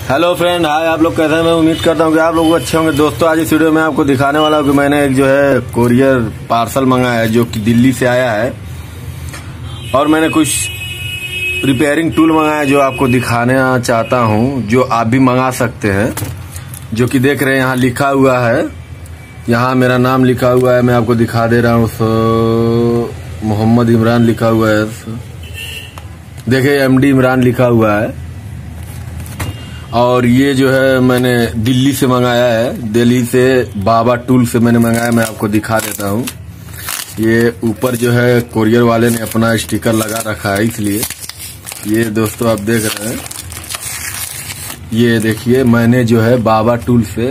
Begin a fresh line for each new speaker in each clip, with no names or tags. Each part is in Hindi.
हेलो फ्रेंड, हाय। आप लोग कैसे हैं? मैं उम्मीद करता हूँ कि आप लोग अच्छे होंगे। दोस्तों, आज इस वीडियो में आपको दिखाने वाला हूँ कि मैंने एक जो है कोरियर पार्सल मंगाया है जो कि दिल्ली से आया है, और मैंने कुछ रिपेयरिंग टूल मंगाया है जो आपको दिखाना चाहता हूँ, जो आप भी मंगा सकते हैं। जो कि देख रहे हैं यहाँ लिखा हुआ है, यहाँ मेरा नाम लिखा हुआ है, मैं आपको दिखा दे रहा हूँ। मोहम्मद इमरान लिखा हुआ है, देखिए एमडी इमरान लिखा हुआ है। और ये जो है मैंने दिल्ली से मंगाया है, दिल्ली से बाबा टूल से मैंने मंगाया। मैं आपको दिखा देता हूँ। ये ऊपर जो है कोरियर वाले ने अपना स्टिकर लगा रखा है, इसलिए ये दोस्तों आप देख रहे हैं। ये देखिए मैंने जो है बाबा टूल से,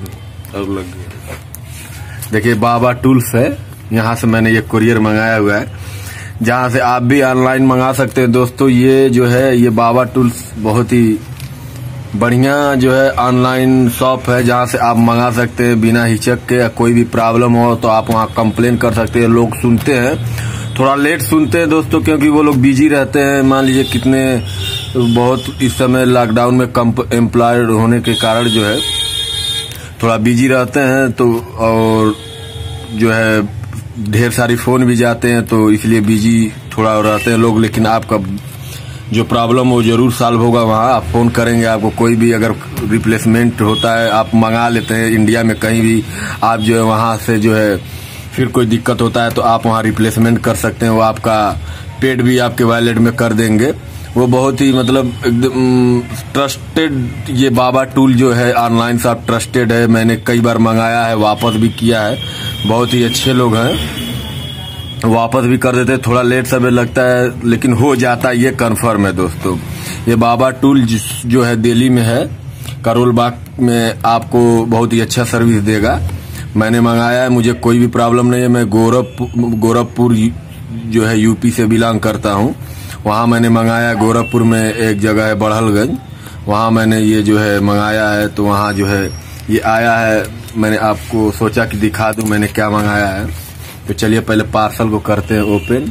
देखिए बाबा टूल से यहाँ से मैंने ये कोरियर मंगाया हुआ है, जहाँ से आप भी ऑनलाइन मंगा सकते हैं। दोस्तों, ये जो है ये बाबा टूल्स बहुत ही बढ़िया जो है ऑनलाइन शॉप है, जहाँ से आप मंगा सकते हैं बिना हिचक के। कोई भी प्रॉब्लम हो तो आप वहाँ कंप्लेन कर सकते हैं। लोग सुनते हैं, थोड़ा लेट सुनते हैं दोस्तों, क्योंकि वो लोग बिजी रहते हैं। मान लीजिए कितने बहुत इस समय लॉकडाउन में एम्प्लॉयड होने के कारण जो है थोड़ा बिजी रहते हैं, तो और जो है ढेर सारी फोन भी जाते हैं, तो इसलिए बिजी थोड़ा रहते हैं लोग। लेकिन आपका जो प्रॉब्लम हो जरूर सॉल्व होगा। वहाँ आप फोन करेंगे, आपको कोई भी अगर रिप्लेसमेंट होता है आप मंगा लेते हैं इंडिया में कहीं भी, आप जो है वहाँ से जो है फिर कोई दिक्कत होता है तो आप वहाँ रिप्लेसमेंट कर सकते हैं। वो आपका पेड भी आपके वॉलेट में कर देंगे। वो बहुत ही मतलब एकदम ट्रस्टेड, ये बाबा टूल जो है ऑनलाइन से आप ट्रस्टेड है। मैंने कई बार मंगाया है, वापस भी किया है। बहुत ही अच्छे लोग हैं, वापस भी कर देते हैं। थोड़ा लेट समय लगता है लेकिन हो जाता है, ये कन्फर्म है दोस्तों। ये बाबा टूल जो है दिल्ली में है, करोल बाग में, आपको बहुत ही अच्छा सर्विस देगा। मैंने मंगाया है, मुझे कोई भी प्रॉब्लम नहीं है। मैं गोरखपुर जो है यूपी से बिलोंग करता हूँ। वहाँ मैंने मंगाया है। गोरखपुर में एक जगह है बड़हलगंज, वहाँ मैंने ये जो है मंगाया है। तो वहाँ जो है ये आया है, मैंने आपको सोचा कि दिखा दूं मैंने क्या मंगाया है। तो चलिए पहले पार्सल को करते हैं ओपन।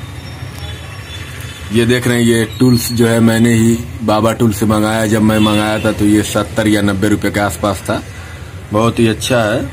ये देख रहे हैं ये टूल्स जो है मैंने ही बाबा टूल से मंगाया। जब मैं मंगाया था तो ये 70 या 90 रुपए के आसपास था। बहुत ही अच्छा है।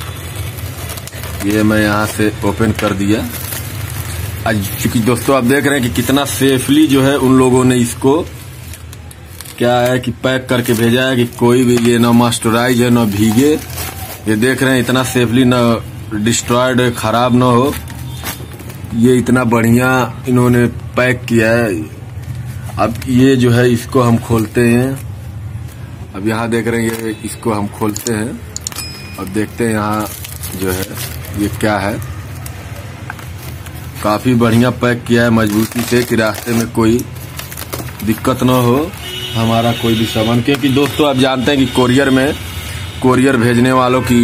ये मैं यहाँ से ओपन कर दिया। आज चूंकि दोस्तों आप देख रहे हैं कि कितना सेफली जो है उन लोगों ने इसको क्या है कि पैक करके भेजा है, कि कोई भी ये ना मॉइस्चराइज है ना भीगे। ये देख रहे हैं इतना सेफली, ना डिस्ट्रॉयड खराब ना हो। ये इतना बढ़िया इन्होंने पैक किया है। अब ये जो है इसको हम खोलते हैं। अब यहाँ देख रहे हैं ये, इसको हम खोलते हैं। अब देखते हैं यहाँ जो है ये क्या है। काफी बढ़िया पैक किया है मजबूती से, कि रास्ते में कोई दिक्कत ना हो हमारा कोई भी सामान। क्योंकि दोस्तों आप जानते हैं कि कोरियर भेजने वालों की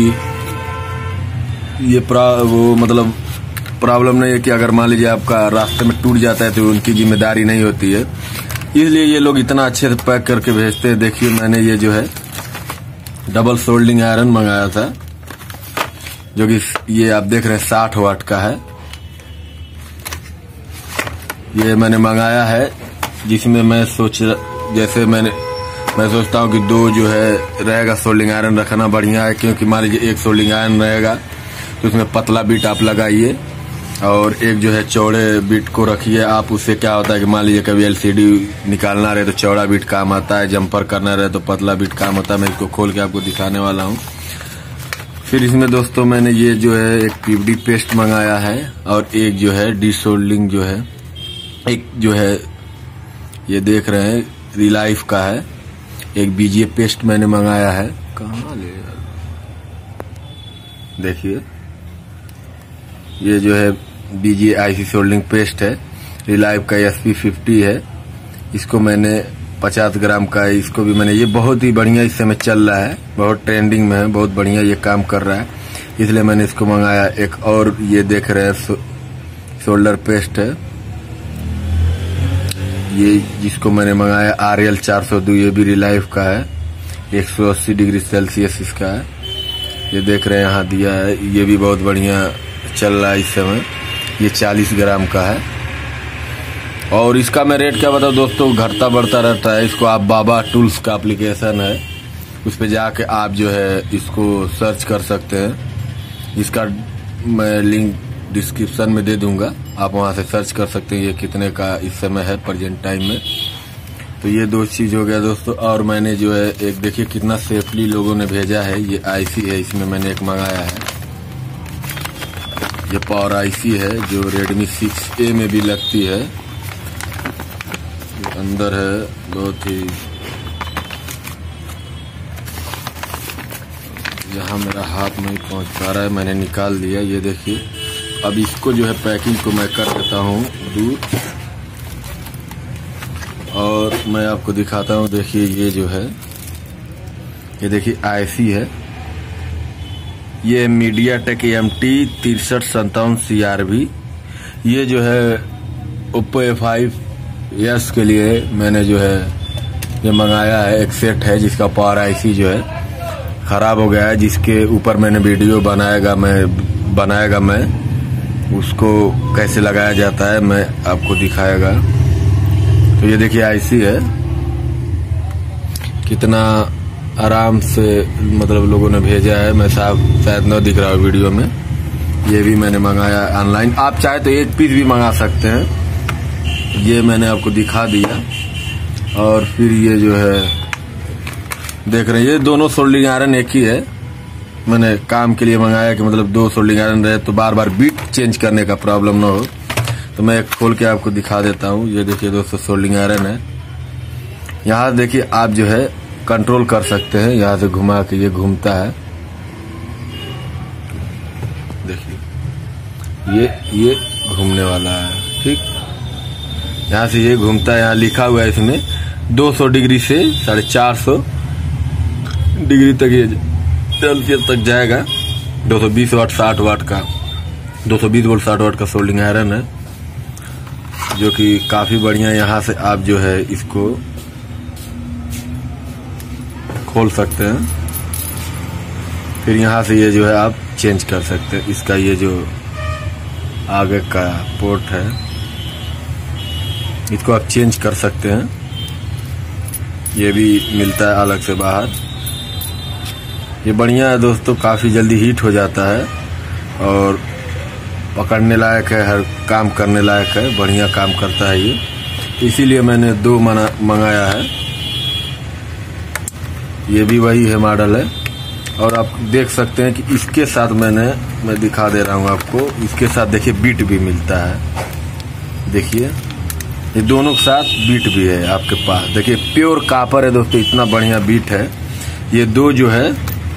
ये वो मतलब प्रॉब्लम नहीं है कि अगर मान लीजिए आपका रास्ते में टूट जाता है तो उनकी जिम्मेदारी नहीं होती है। इसलिए ये लोग इतना अच्छे से पैक करके भेजते हैं। देखिए मैंने ये जो है डबल सोल्डिंग आयरन मंगाया था, जो कि ये आप देख रहे हैं 60 वाट का है। ये मैंने मंगाया है, जिसमें मैं सोचता हूँ कि 2 जो है रहेगा सोल्डिंग आयरन रखना बढ़िया है। क्योंकि मान लीजिए एक सोल्डिंग आयरन रहेगा तो उसमें पतला बीट आप लगाइए, और एक जो है चौड़े बीट को रखिए आप। उससे क्या होता है कि मान लीजिए कभी एलसीडी निकालना रहे तो चौड़ा बीट काम आता है, जंपर करना रहे तो पतला बीट काम होता है। मैं इसको खोल के आपको दिखाने वाला हूँ। फिर इसमें दोस्तों मैंने ये जो है एक पीवीडी पेस्ट मंगाया है, और एक जो है डिसोल्डिंग जो है, एक जो है ये देख रहे हैं रिलाइफ का है। एक बीजीए पेस्ट मैंने मंगाया है। कहाँ ले देखिए, ये जो है बीजीए आईसी सोल्डिंग पेस्ट है, रिलाइफ का SP50 है। इसको मैंने 50 ग्राम का है। इसको भी मैंने, ये बहुत ही बढ़िया इस समय चल रहा है, बहुत ट्रेंडिंग में है, बहुत बढ़िया ये काम कर रहा है, इसलिए मैंने इसको मंगाया। एक और ये देख रहे हैं शोल्डर पेस्ट है, ये जिसको मैंने मंगाया RL 402, ये भी रिलाइफ का है, 180 डिग्री सेल्सियस इसका है। ये देख रहे हैं यहाँ दिया है, ये भी बहुत बढ़िया चल रहा है इस समय। ये 40 ग्राम का है। और इसका मैं रेट क्या बताऊँ दोस्तों, घटता बढ़ता रहता है। इसको आप बाबा टूल्स का एप्लीकेशन है, उस पर जाके आप जो है इसको सर्च कर सकते हैं। इसका मैं लिंक डिस्क्रिप्शन में दे दूंगा, आप वहां से सर्च कर सकते हैं ये कितने का इस समय है प्रेजेंट टाइम में। तो ये दो चीज हो गया दोस्तों। और मैंने जो है एक देखिए कितना सेफली लोगों ने भेजा है, ये आईसी है, इसमें मैंने एक मंगाया है। ये पावर आईसी है जो Redmi 6A में भी लगती है। अंदर है, बहुत ही यहाँ मेरा हाथ नहीं पहुंच पा रहा है, मैंने निकाल दिया। ये देखिए, अब इसको जो है पैकिंग को मैं कर देता हूँ दूर और मैं आपको दिखाता हूँ। देखिए ये जो है, ये देखिए आईसी है, ये MediaTek MT 6357 CRV। ये जो है Oppo A5s के लिए मैंने जो है ये मंगाया है। एक सेट है जिसका पावर आईसी जो है खराब हो गया है, जिसके ऊपर मैंने वीडियो बनाएगा मैं उसको कैसे लगाया जाता है मैं आपको दिखाएगा। तो ये देखिए आईसी है, कितना आराम से मतलब लोगों ने भेजा है। मैं शायद न दिख रहा हूँ वीडियो में। ये भी मैंने मंगाया ऑनलाइन, आप चाहे तो एक पीस भी मंगा सकते हैं। ये मैंने आपको दिखा दिया। और फिर ये जो है देख रहे हैं, ये दोनों सोल्डिंग आयरन एक ही है। मैंने काम के लिए मंगाया कि मतलब 2 सोल्डिंग आयरन रहे तो बार बार बीट चेंज करने का प्रॉब्लम ना हो। तो मैं एक खोल के आपको दिखा देता हूँ। ये देखिए दोस्तों सोल्डिंग आयरन है। यहाँ देखिए आप जो है कंट्रोल कर सकते हैं, यहाँ से घुमा के ये घूमता है। देखिए ये घूमने वाला है, ठीक। यहाँ से ये घूमता है, यहाँ लिखा हुआ है इसमें 200 डिग्री से 450 डिग्री तक ये टेम्परेचर तक जाएगा। 220 वाट 60 वाट का 220 वोल्ट 60 वाट का सोल्डिंग आयरन है, जो कि काफी बढ़िया। यहाँ से आप जो है इसको खोल सकते हैं, फिर यहाँ से ये जो है आप चेंज कर सकते हैं। इसका ये जो आगे का पोर्ट है इसको आप चेंज कर सकते हैं। ये भी मिलता है अलग से बाहर। ये बढ़िया है दोस्तों, काफ़ी जल्दी हीट हो जाता है और पकड़ने लायक है, हर काम करने लायक है, बढ़िया काम करता है ये। इसीलिए मैंने 2 मंगाया है। ये भी वही है मॉडल है। और आप देख सकते हैं कि इसके साथ मैं दिखा दे रहा हूँ आपको, इसके साथ देखिए बीट भी मिलता है। देखिए ये दोनों के साथ बीट भी है आपके पास। देखिए प्योर कॉपर है दोस्तों, इतना बढ़िया बीट है। ये 2 जो है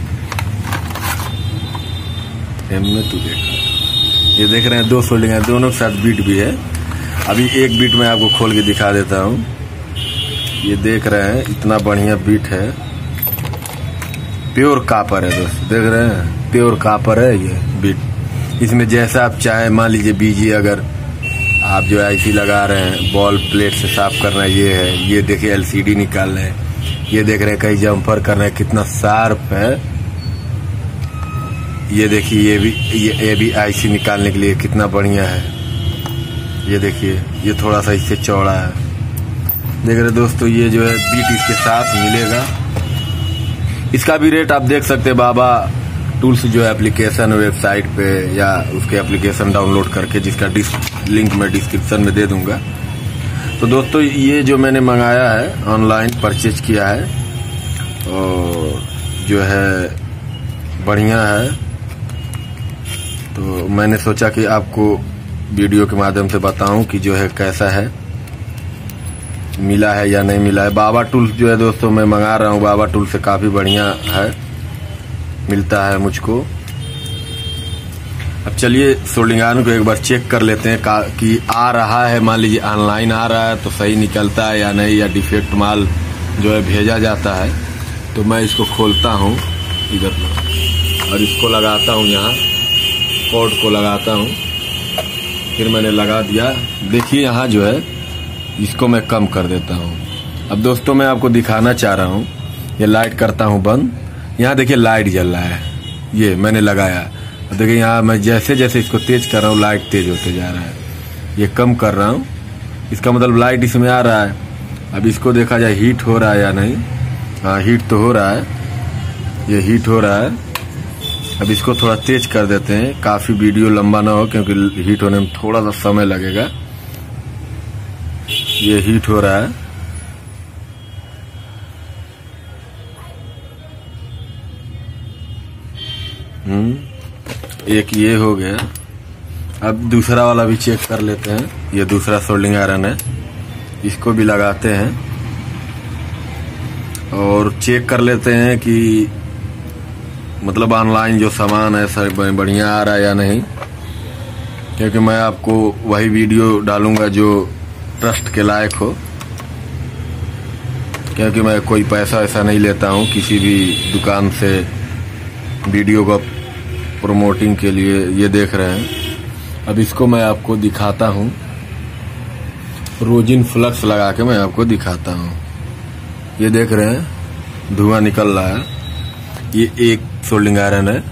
में तो देखा, ये देख रहे हैं 2 सोल्डिंग है, दोनों के साथ बीट भी है। अभी एक बीट मैं आपको खोल के दिखा देता हूँ। ये देख रहे हैं इतना बढ़िया बीट है, प्योर कॉपर है दोस्तों, देख रहे हैं प्योर कॉपर है ये बीट। इसमें जैसा आप चाहे, मान लीजिए बीजी अगर आप जो आईसी लगा रहे हैं, बॉल प्लेट से साफ करना ये है। ये देखिए LCD निकाल रहे हैं, ये देख रहे हैं कहीं जम्पर कर रहे हैं, कितना शार्प है। ये देखिए ये भी आईसी निकालने के लिए कितना बढ़िया है। ये देखिए ये थोड़ा सा इससे चौड़ा है, देख रहे दोस्तों। ये जो है बीट इसके साथ मिलेगा। इसका भी रेट आप देख सकते हैं, बाबा टूल्स जो है एप्लीकेशन वेबसाइट पे, या उसके एप्लीकेशन डाउनलोड करके, जिसका लिंक मैं डिस्क्रिप्शन में दे दूंगा। तो दोस्तों ये जो मैंने मंगाया है, ऑनलाइन परचेज किया है और जो है बढ़िया है। तो मैंने सोचा कि आपको वीडियो के माध्यम से बताऊं कि जो है कैसा है, मिला है या नहीं मिला है। बाबा टूल्स जो है दोस्तों मैं मंगा रहा हूँ, बाबा टूल्स से काफ़ी बढ़िया है, मिलता है मुझको। अब चलिए सोल्डिंग आयरन को एक बार चेक कर लेते हैं कि आ रहा है, मान लीजिए ऑनलाइन आ रहा है तो सही निकलता है या नहीं, या डिफेक्ट माल जो है भेजा जाता है। तो मैं इसको खोलता हूँ इधर और इसको लगाता हूँ, यहाँ कोड को लगाता हूँ, फिर मैंने लगा दिया। देखिए यहाँ जो है इसको मैं कम कर देता हूँ। अब दोस्तों मैं आपको दिखाना चाह रहा हूँ, ये लाइट करता हूँ बंद। यहाँ देखिए लाइट जल रहा है, ये मैंने लगाया। देखिए यहाँ मैं जैसे जैसे इसको तेज कर रहा हूँ लाइट तेज होते जा रहा है। ये कम कर रहा हूँ, इसका मतलब लाइट इसमें आ रहा है। अब इसको देखा जाए हीट हो रहा है या नहीं। हाँ, हीट तो हो रहा है, ये हीट हो रहा है। अब इसको थोड़ा तेज कर देते हैं, काफी वीडियो लंबा ना हो, क्योंकि हीट होने में थोड़ा सा समय लगेगा। ये हीट हो रहा है। एक ये हो गया। अब दूसरा वाला भी चेक कर लेते हैं। ये दूसरा सोल्डिंग आयरन है, इसको भी लगाते हैं और चेक कर लेते हैं कि मतलब ऑनलाइन जो सामान है सर बढ़िया आ रहा है या नहीं। क्योंकि मैं आपको वही वीडियो डालूंगा जो ट्रस्ट के लायक हो, क्योंकि मैं कोई पैसा ऐसा नहीं लेता हूँ किसी भी दुकान से वीडियो को प्रमोटिंग के लिए। ये देख रहे हैं। अब इसको मैं आपको दिखाता हूँ, रोजिन फ्लक्स लगा के मैं आपको दिखाता हूँ। ये देख रहे हैं धुआं निकल रहा है। ये एक सोल्डिंग आयरन है,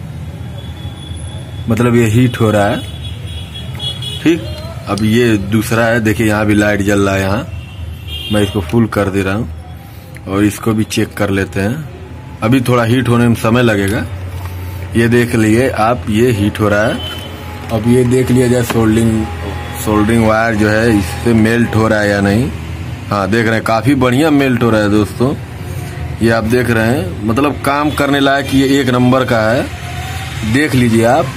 मतलब ये हीट हो रहा है। ठीक, अब ये दूसरा है, देखिए यहाँ भी लाइट जल रहा है। यहाँ मैं इसको फुल कर दे रहा हूँ और इसको भी चेक कर लेते हैं। अभी थोड़ा हीट होने में समय लगेगा। ये देख लिए आप, ये हीट हो रहा है। अब ये देख लिया जाए सोल्डरिंग वायर जो है इससे मेल्ट हो रहा है या नहीं। हाँ, देख रहे हैं काफी बढ़िया मेल्ट हो रहा है दोस्तों। ये आप देख रहे हैं, मतलब काम करने लायक ये एक नंबर का है। देख लीजिए आप,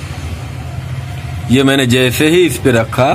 ये मैंने जैसे ही इस पे रखा,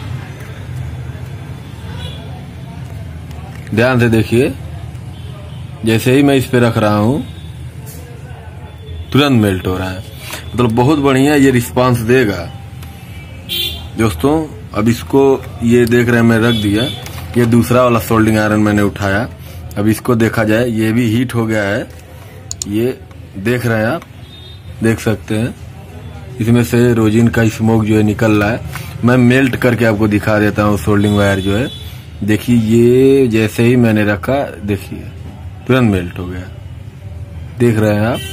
ध्यान से देखिए, जैसे ही मैं इस पे रख रहा हूं तुरंत मेल्ट हो रहा है। मतलब बहुत बढ़िया ये रिस्पांस देगा दोस्तों। अब इसको ये देख रहे हैं मैं रख दिया। ये दूसरा वाला सोल्डिंग आयरन मैंने उठाया। अब इसको देखा जाए, ये भी हीट हो गया है। ये देख रहे हैं आप, देख सकते हैं इसमें से रोजिन का स्मोक जो है निकल रहा है। मैं मेल्ट करके आपको दिखा देता हूँ सोल्डिंग वायर जो है। देखिए ये जैसे ही मैंने रखा, देखिए तुरंत मेल्ट हो गया। देख रहे हैं आप।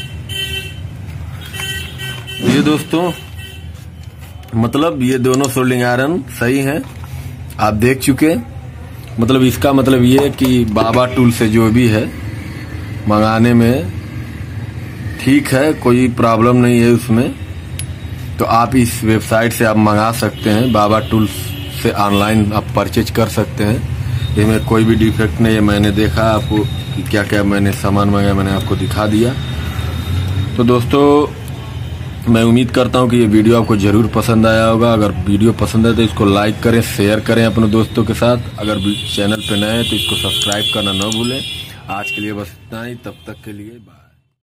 ये दोस्तों मतलब ये दोनों सोल्डिंग आयरन सही हैं, आप देख चुके। मतलब इसका मतलब ये कि बाबा टूल से जो भी है मंगाने में ठीक है, कोई प्रॉब्लम नहीं है उसमें। तो आप इस वेबसाइट से आप मंगा सकते हैं, बाबा टूल्स से ऑनलाइन आप परचेज कर सकते हैं। इसमें कोई भी डिफेक्ट नहीं है। मैंने देखा आपको कि क्या क्या मैंने सामान मंगाया, मैंने आपको दिखा दिया। तो दोस्तों मैं उम्मीद करता हूं कि ये वीडियो आपको जरूर पसंद आया होगा। अगर वीडियो पसंद है तो इसको लाइक करें, शेयर करें अपने दोस्तों के साथ। अगर चैनल पे नए हैं तो इसको सब्सक्राइब करना न भूलें। आज के लिए बस इतना ही, तब तक के लिए बाय।